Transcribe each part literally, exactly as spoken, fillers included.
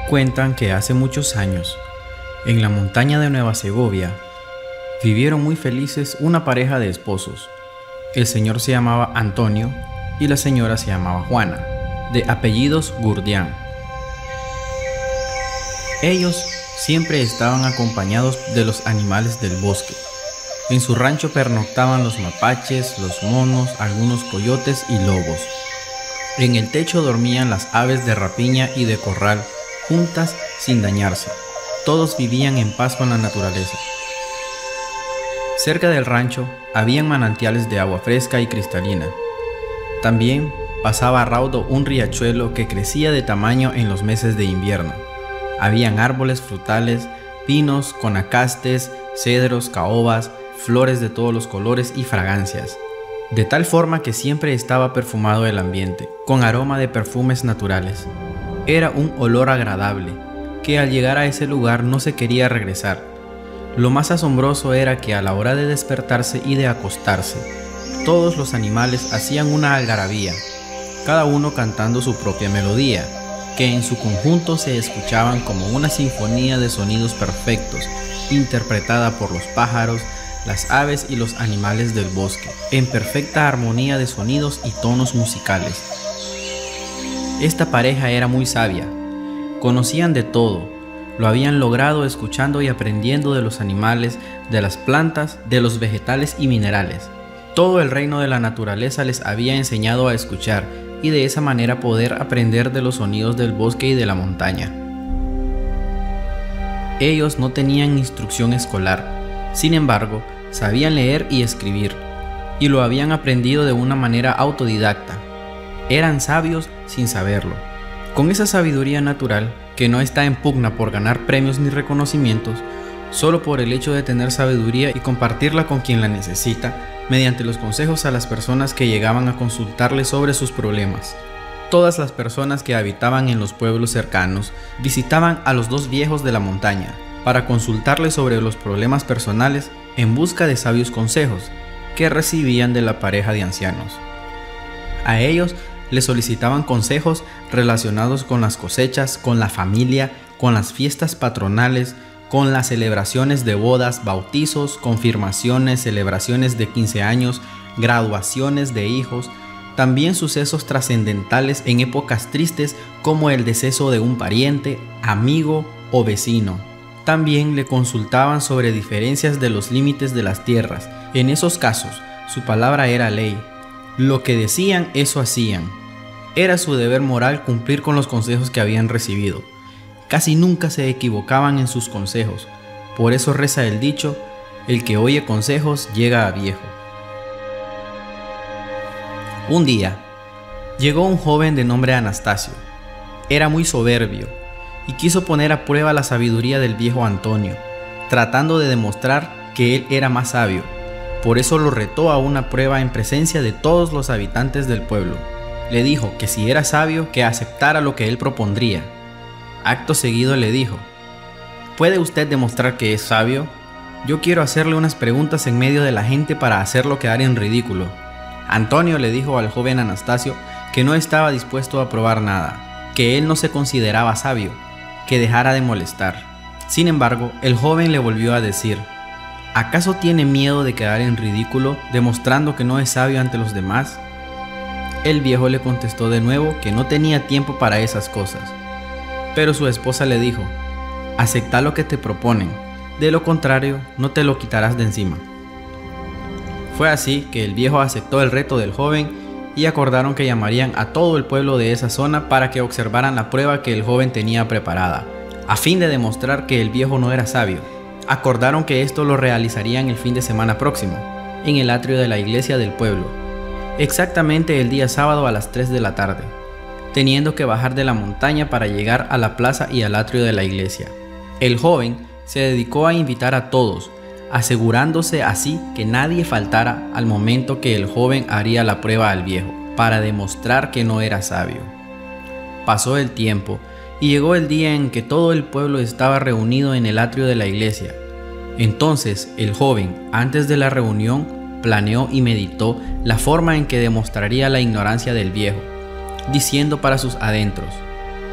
Cuentan que hace muchos años, en la montaña de Nueva Segovia, vivieron muy felices una pareja de esposos. El señor se llamaba Antonio y la señora se llamaba Juana, de apellidos Gurdián. Ellos siempre estaban acompañados de los animales del bosque. En su rancho pernoctaban los mapaches, los monos, algunos coyotes y lobos. En el techo dormían las aves de rapiña y de corral, juntas sin dañarse. Todos vivían en paz con la naturaleza. Cerca del rancho habían manantiales de agua fresca y cristalina. También pasaba a raudo un riachuelo que crecía de tamaño en los meses de invierno. Habían árboles frutales, pinos, conacastes, cedros, caobas, flores de todos los colores y fragancias, de tal forma que siempre estaba perfumado el ambiente, con aroma de perfumes naturales. Era un olor agradable, que al llegar a ese lugar no se quería regresar. Lo más asombroso era que a la hora de despertarse y de acostarse, todos los animales hacían una algarabía, cada uno cantando su propia melodía, que en su conjunto se escuchaban como una sinfonía de sonidos perfectos, interpretada por los pájaros, las aves y los animales del bosque, en perfecta armonía de sonidos y tonos musicales. Esta pareja era muy sabia, conocían de todo, lo habían logrado escuchando y aprendiendo de los animales, de las plantas, de los vegetales y minerales. Todo el reino de la naturaleza les había enseñado a escuchar y de esa manera poder aprender de los sonidos del bosque y de la montaña. Ellos no tenían instrucción escolar, sin embargo, sabían leer y escribir, y lo habían aprendido de una manera autodidacta. Eran sabios sin saberlo. Con esa sabiduría natural, que no está en pugna por ganar premios ni reconocimientos, solo por el hecho de tener sabiduría y compartirla con quien la necesita, mediante los consejos a las personas que llegaban a consultarle sobre sus problemas. Todas las personas que habitaban en los pueblos cercanos visitaban a los dos viejos de la montaña para consultarles sobre los problemas personales en busca de sabios consejos que recibían de la pareja de ancianos. A ellos les solicitaban consejos relacionados con las cosechas, con la familia, con las fiestas patronales, con las celebraciones de bodas, bautizos, confirmaciones, celebraciones de quince años, graduaciones de hijos, también sucesos trascendentales en épocas tristes como el deceso de un pariente, amigo o vecino. También le consultaban sobre diferencias de los límites de las tierras. En esos casos, su palabra era ley. Lo que decían, eso hacían. Era su deber moral cumplir con los consejos que habían recibido. Casi nunca se equivocaban en sus consejos. Por eso reza el dicho, el que oye consejos llega a viejo. Un día, llegó un joven de nombre Anastasio. Era muy soberbio y quiso poner a prueba la sabiduría del viejo Antonio, tratando de demostrar que él era más sabio. Por eso lo retó a una prueba en presencia de todos los habitantes del pueblo. Le dijo que si era sabio, que aceptara lo que él propondría. Acto seguido le dijo: ¿puede usted demostrar que es sabio? Yo quiero hacerle unas preguntas en medio de la gente para hacerlo quedar en ridículo. Antonio le dijo al joven Anastasio que no estaba dispuesto a probar nada, que él no se consideraba sabio, que dejara de molestar. Sin embargo, el joven le volvió a decir: ¿acaso tiene miedo de quedar en ridículo, demostrando que no es sabio ante los demás? El viejo le contestó de nuevo que no tenía tiempo para esas cosas. Pero su esposa le dijo: acepta lo que te proponen, de lo contrario no te lo quitarás de encima. Fue así que el viejo aceptó el reto del joven y acordaron que llamarían a todo el pueblo de esa zona para que observaran la prueba que el joven tenía preparada, a fin de demostrar que el viejo no era sabio. Acordaron que esto lo realizarían el fin de semana próximo, en el atrio de la iglesia del pueblo, exactamente el día sábado a las tres de la tarde, teniendo que bajar de la montaña para llegar a la plaza y al atrio de la iglesia. El joven se dedicó a invitar a todos, asegurándose así que nadie faltara al momento que el joven haría la prueba al viejo, para demostrar que no era sabio. Pasó el tiempo y llegó el día en que todo el pueblo estaba reunido en el atrio de la iglesia. Entonces el joven, antes de la reunión, planeó y meditó la forma en que demostraría la ignorancia del viejo, diciendo para sus adentros: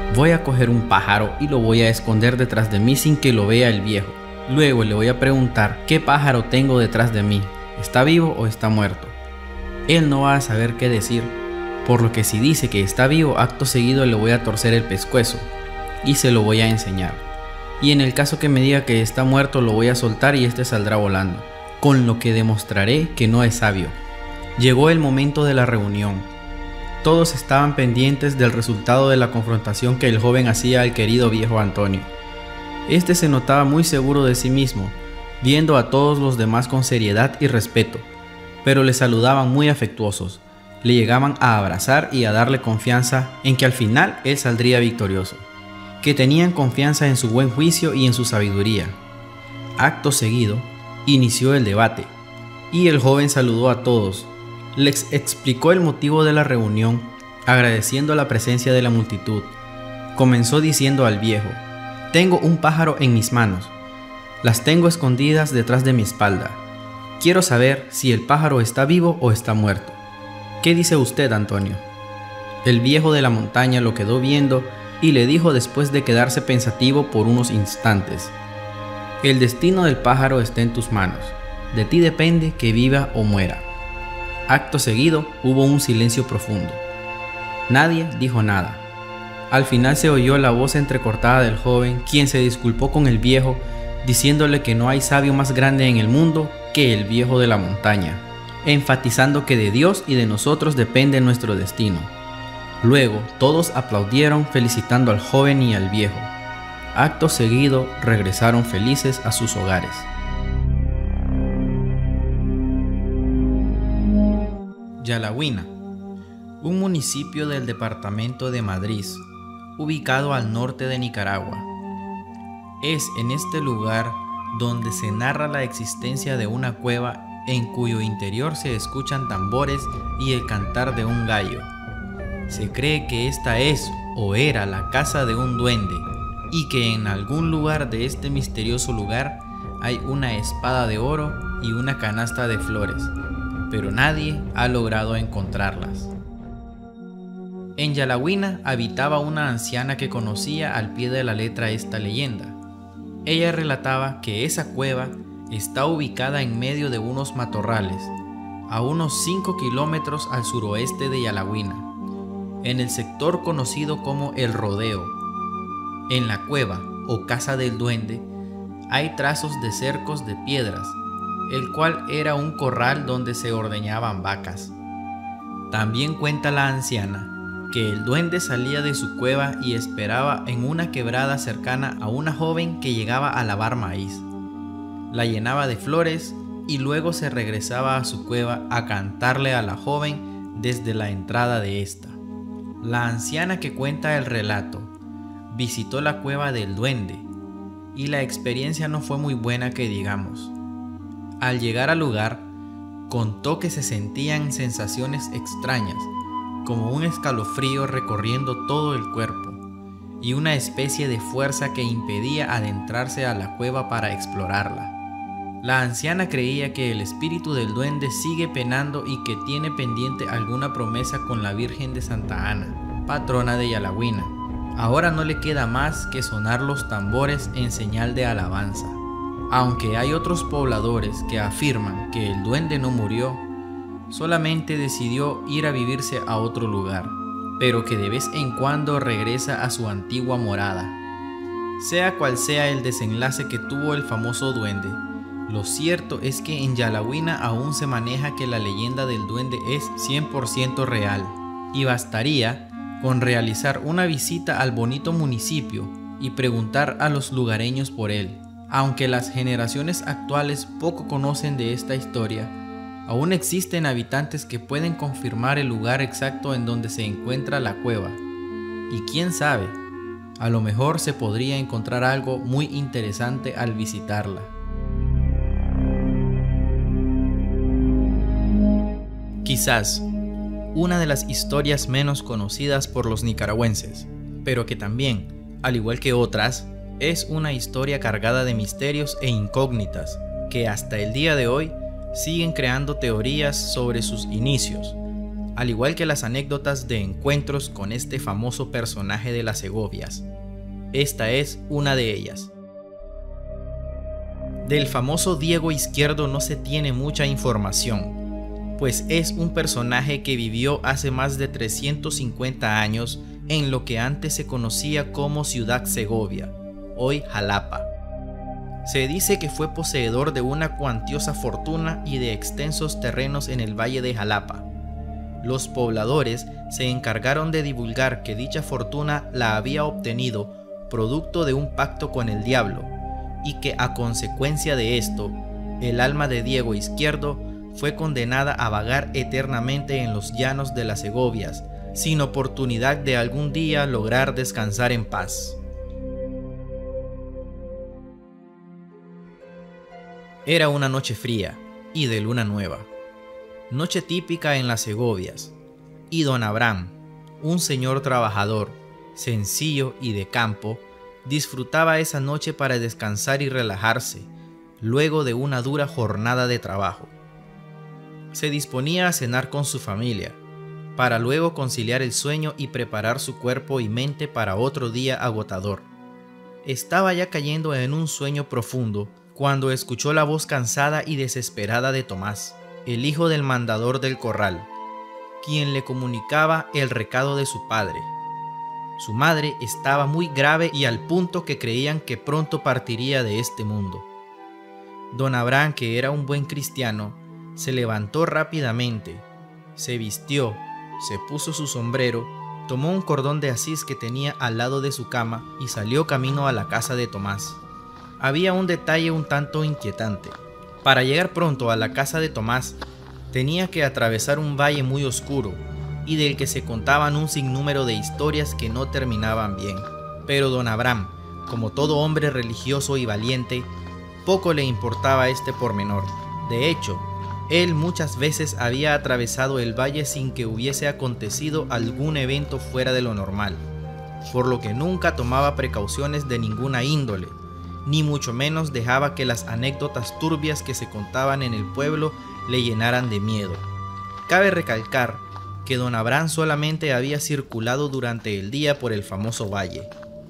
Voy a coger un pájaro y lo voy a esconder detrás de mí sin que lo vea el viejo. Luego le voy a preguntar qué pájaro tengo detrás de mí, ¿está vivo o está muerto? Él no va a saber qué decir, por lo que si dice que está vivo, acto seguido le voy a torcer el pescuezo y se lo voy a enseñar. Y en el caso que me diga que está muerto, lo voy a soltar y este saldrá volando, con lo que demostraré que no es sabio. Llegó el momento de la reunión. Todos estaban pendientes del resultado de la confrontación que el joven hacía al querido viejo Antonio. Este se notaba muy seguro de sí mismo, viendo a todos los demás con seriedad y respeto, pero le saludaban muy afectuosos, le llegaban a abrazar y a darle confianza en que al final él saldría victorioso, que tenían confianza en su buen juicio y en su sabiduría. Acto seguido, inició el debate, y el joven saludó a todos. Les explicó el motivo de la reunión, agradeciendo la presencia de la multitud. Comenzó diciendo al viejo: «Tengo un pájaro en mis manos. Las tengo escondidas detrás de mi espalda. Quiero saber si el pájaro está vivo o está muerto. ¿Qué dice usted, Antonio?». El viejo de la montaña lo quedó viendo y le dijo después de quedarse pensativo por unos instantes: «El destino del pájaro está en tus manos. De ti depende que viva o muera». Acto seguido hubo un silencio profundo. Nadie dijo nada. Al final se oyó la voz entrecortada del joven, quien se disculpó con el viejo, diciéndole que no hay sabio más grande en el mundo que el viejo de la montaña, enfatizando que de Dios y de nosotros depende nuestro destino. Luego todos aplaudieron felicitando al joven y al viejo. Acto seguido regresaron felices a sus hogares. Yalahuina, un municipio del departamento de Madrid, ubicado al norte de Nicaragua. Es en este lugar donde se narra la existencia de una cueva en cuyo interior se escuchan tambores y el cantar de un gallo. Se cree que esta es o era la casa de un duende y que en algún lugar de este misterioso lugar hay una espada de oro y una canasta de flores, pero nadie ha logrado encontrarlas. En Yalahuina habitaba una anciana que conocía al pie de la letra esta leyenda. Ella relataba que esa cueva está ubicada en medio de unos matorrales, a unos cinco kilómetros al suroeste de Yalahuina, en el sector conocido como El Rodeo. En la cueva o casa del duende hay trazos de cercos de piedras, el cual era un corral donde se ordeñaban vacas. También cuenta la anciana que el duende salía de su cueva y esperaba en una quebrada cercana a una joven que llegaba a lavar maíz. La llenaba de flores y luego se regresaba a su cueva a cantarle a la joven desde la entrada de esta. La anciana que cuenta el relato visitó la cueva del duende y la experiencia no fue muy buena que digamos. Al llegar al lugar, contó que se sentían sensaciones extrañas, como un escalofrío recorriendo todo el cuerpo y una especie de fuerza que impedía adentrarse a la cueva para explorarla. La anciana creía que el espíritu del duende sigue penando y que tiene pendiente alguna promesa con la Virgen de Santa Ana, patrona de Yalahuina. Ahora no le queda más que sonar los tambores en señal de alabanza. Aunque hay otros pobladores que afirman que el duende no murió, solamente decidió ir a vivirse a otro lugar, pero que de vez en cuando regresa a su antigua morada. Sea cual sea el desenlace que tuvo el famoso duende, lo cierto es que en Yalahuina aún se maneja que la leyenda del duende es cien por ciento real, y bastaría con realizar una visita al bonito municipio y preguntar a los lugareños por él. Aunque las generaciones actuales poco conocen de esta historia, aún existen habitantes que pueden confirmar el lugar exacto en donde se encuentra la cueva. Y quién sabe, a lo mejor se podría encontrar algo muy interesante al visitarla. Quizás una de las historias menos conocidas por los nicaragüenses, pero que también, al igual que otras, es una historia cargada de misterios e incógnitas que hasta el día de hoy siguen creando teorías sobre sus inicios, al igual que las anécdotas de encuentros con este famoso personaje de las Segovias. Esta es una de ellas. Del famoso Diego Izquierdo no se tiene mucha información, pues es un personaje que vivió hace más de trescientos cincuenta años en lo que antes se conocía como Ciudad Segovia, hoy Jalapa. Se dice que fue poseedor de una cuantiosa fortuna y de extensos terrenos en el valle de Jalapa. Los pobladores se encargaron de divulgar que dicha fortuna la había obtenido producto de un pacto con el diablo, y que a consecuencia de esto, el alma de Diego Izquierdo fue condenada a vagar eternamente en los llanos de las Segovias, sin oportunidad de algún día lograr descansar en paz. Era una noche fría y de luna nueva, noche típica en las Segovias, y don Abraham, un señor trabajador, sencillo y de campo, disfrutaba esa noche para descansar y relajarse, luego de una dura jornada de trabajo. Se disponía a cenar con su familia, para luego conciliar el sueño y preparar su cuerpo y mente para otro día agotador. Estaba ya cayendo en un sueño profundo cuando escuchó la voz cansada y desesperada de Tomás, el hijo del mandador del corral, quien le comunicaba el recado de su padre. Su madre estaba muy grave y al punto que creían que pronto partiría de este mundo. Don Abraham, que era un buen cristiano, se levantó rápidamente, se vistió, se puso su sombrero, tomó un cordón de Asís que tenía al lado de su cama y salió camino a la casa de Tomás. Había un detalle un tanto inquietante. Para llegar pronto a la casa de Tomás, tenía que atravesar un valle muy oscuro, y del que se contaban un sinnúmero de historias que no terminaban bien. Pero don Abraham, como todo hombre religioso y valiente, poco le importaba este pormenor. De hecho, él muchas veces había atravesado el valle sin que hubiese acontecido algún evento fuera de lo normal, por lo que nunca tomaba precauciones de ninguna índole, ni mucho menos dejaba que las anécdotas turbias que se contaban en el pueblo le llenaran de miedo. Cabe recalcar que don Abraham solamente había circulado durante el día por el famoso valle.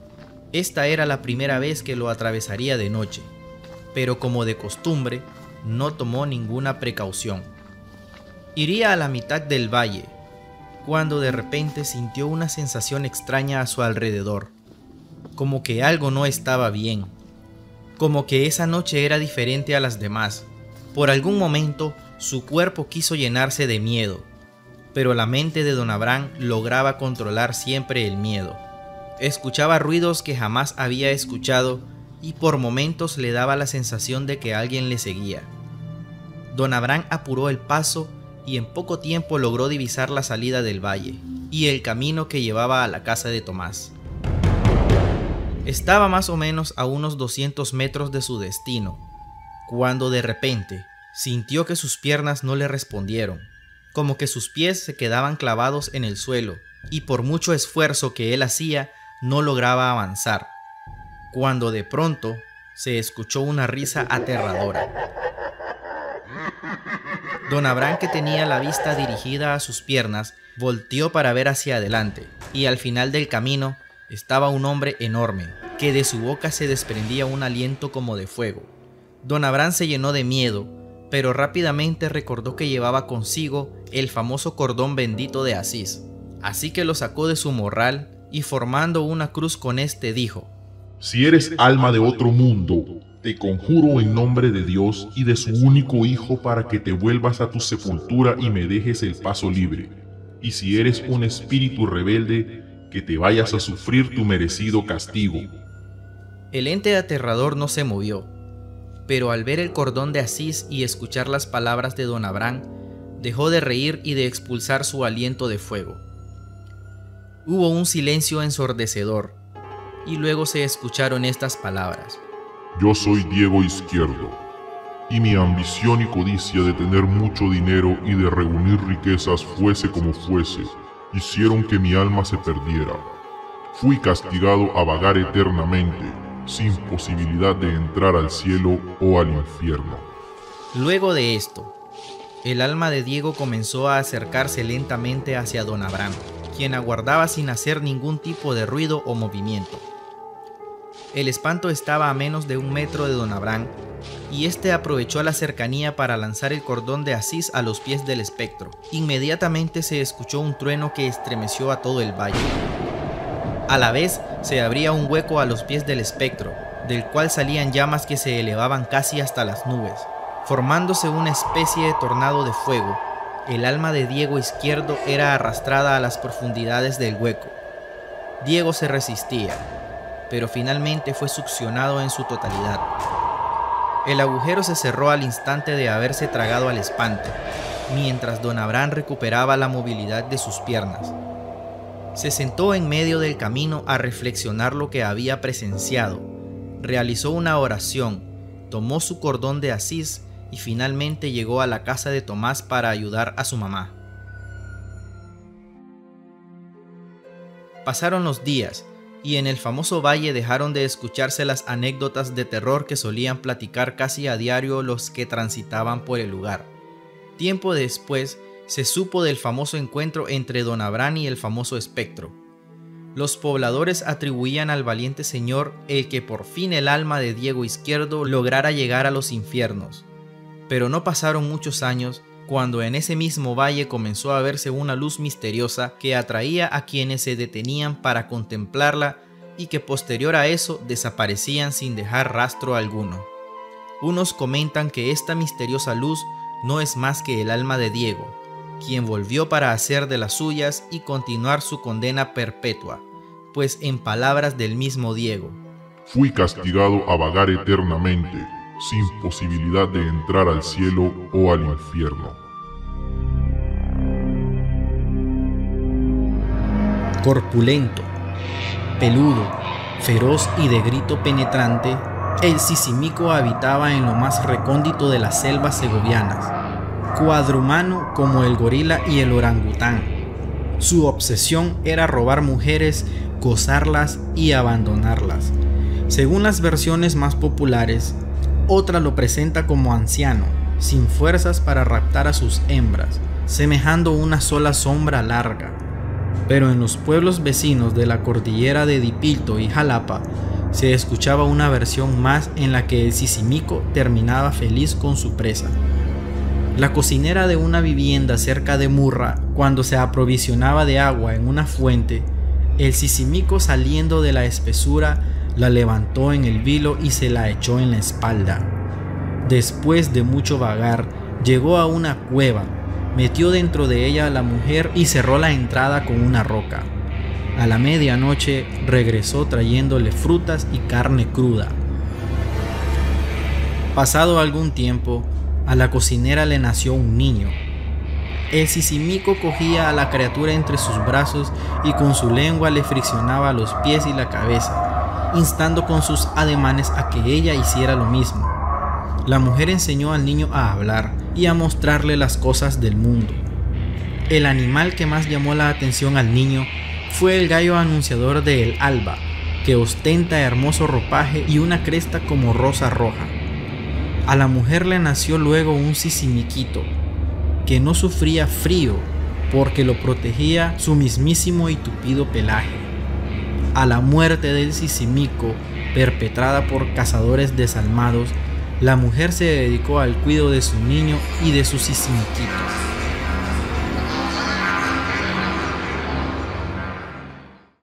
Esta era la primera vez que lo atravesaría de noche, pero como de costumbre, no tomó ninguna precaución. Iría a la mitad del valle, cuando de repente sintió una sensación extraña a su alrededor, como que algo no estaba bien, como que esa noche era diferente a las demás. Por algún momento, su cuerpo quiso llenarse de miedo, pero la mente de don Abraham lograba controlar siempre el miedo. Escuchaba ruidos que jamás había escuchado y por momentos le daba la sensación de que alguien le seguía. Don Abraham apuró el paso y en poco tiempo logró divisar la salida del valle y el camino que llevaba a la casa de Tomás. Estaba más o menos a unos doscientos metros de su destino, cuando de repente sintió que sus piernas no le respondieron, como que sus pies se quedaban clavados en el suelo y por mucho esfuerzo que él hacía no lograba avanzar, cuando de pronto se escuchó una risa aterradora. Don Abraham, que tenía la vista dirigida a sus piernas, volteó para ver hacia adelante y al final del camino estaba un hombre enorme, que de su boca se desprendía un aliento como de fuego. Don Abraham se llenó de miedo, pero rápidamente recordó que llevaba consigo el famoso cordón bendito de Asís, así que lo sacó de su morral y formando una cruz con este dijo: Si eres alma de otro mundo, te conjuro en nombre de Dios y de su único Hijo para que te vuelvas a tu sepultura y me dejes el paso libre. Y si eres un espíritu rebelde, que te vayas a sufrir tu merecido castigo. El ente aterrador no se movió, pero al ver el cordón de Asís y escuchar las palabras de don Abraham, dejó de reír y de expulsar su aliento de fuego. Hubo un silencio ensordecedor, y luego se escucharon estas palabras: Yo soy Diego Izquierdo, y mi ambición y codicia de tener mucho dinero y de reunir riquezas fuese como fuese, hicieron que mi alma se perdiera. Fui castigado a vagar eternamente, sin posibilidad de entrar al cielo o al infierno. Luego de esto, el alma de Diego comenzó a acercarse lentamente hacia don Abraham, quien aguardaba sin hacer ningún tipo de ruido o movimiento. El espanto estaba a menos de un metro de don Abraham, y este aprovechó la cercanía para lanzar el cordón de Asís a los pies del espectro. Inmediatamente se escuchó un trueno que estremeció a todo el valle. A la vez se abría un hueco a los pies del espectro, del cual salían llamas que se elevaban casi hasta las nubes, formándose una especie de tornado de fuego. El alma de Diego Izquierdo era arrastrada a las profundidades del hueco. Diego se resistía, pero finalmente fue succionado en su totalidad. El agujero se cerró al instante de haberse tragado al espanto, mientras don Abraham recuperaba la movilidad de sus piernas. Se sentó en medio del camino a reflexionar lo que había presenciado. Realizó una oración, tomó su cordón de Asís y finalmente llegó a la casa de Tomás para ayudar a su mamá. Pasaron los días y en el famoso valle dejaron de escucharse las anécdotas de terror que solían platicar casi a diario los que transitaban por el lugar. Tiempo después se supo del famoso encuentro entre don Abraham y el famoso espectro. Los pobladores atribuían al valiente señor el que por fin el alma de Diego Izquierdo lograra llegar a los infiernos. Pero no pasaron muchos años cuando en ese mismo valle comenzó a verse una luz misteriosa que atraía a quienes se detenían para contemplarla y que posterior a eso desaparecían sin dejar rastro alguno. Unos comentan que esta misteriosa luz no es más que el alma de Diego, quien volvió para hacer de las suyas y continuar su condena perpetua, pues en palabras del mismo Diego: fui castigado a vagar eternamente, sin posibilidad de entrar al cielo o al infierno. Corpulento, peludo, feroz y de grito penetrante, el Sisimico habitaba en lo más recóndito de las selvas segovianas, cuadrumano como el gorila y el orangután. Su obsesión era robar mujeres, gozarlas y abandonarlas. Según las versiones más populares, otra lo presenta como anciano, sin fuerzas para raptar a sus hembras, semejando una sola sombra larga. Pero en los pueblos vecinos de la cordillera de Dipilto y Jalapa, se escuchaba una versión más en la que el Sisimico terminaba feliz con su presa. La cocinera de una vivienda cerca de Murra, cuando se aprovisionaba de agua en una fuente, el Sisimico, saliendo de la espesura, la levantó en el vilo y se la echó en la espalda. Después de mucho vagar, llegó a una cueva, metió dentro de ella a la mujer y cerró la entrada con una roca. A la medianoche regresó trayéndole frutas y carne cruda. Pasado algún tiempo, a la cocinera le nació un niño. El Sisimico cogía a la criatura entre sus brazos y con su lengua le friccionaba los pies y la cabeza, instando con sus ademanes a que ella hiciera lo mismo. La mujer enseñó al niño a hablar y a mostrarle las cosas del mundo. El animal que más llamó la atención al niño fue el gallo anunciador de El Alba, que ostenta hermoso ropaje y una cresta como rosa roja. A la mujer le nació luego un Sisimiquito, que no sufría frío porque lo protegía su mismísimo y tupido pelaje. A la muerte del Sisimico, perpetrada por cazadores desalmados, la mujer se dedicó al cuidado de su niño y de sus Sisimiquitos.